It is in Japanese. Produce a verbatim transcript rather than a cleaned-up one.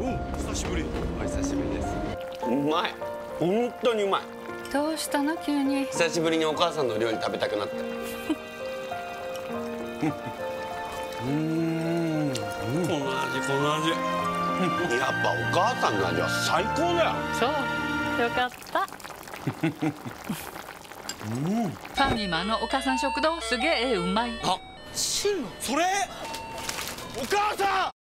お久しぶり。 お久しぶりです。 うまい。本当にうまい。 どうしたの急に。 久しぶりにお母さんの料理食べたくなって。うん。この味この味。やっぱお母さんの味は最高だよ。 そうよかった。 うん。 ファミマのお母さん食堂すげえうまい。 あ、 シンゴ、それお母さん。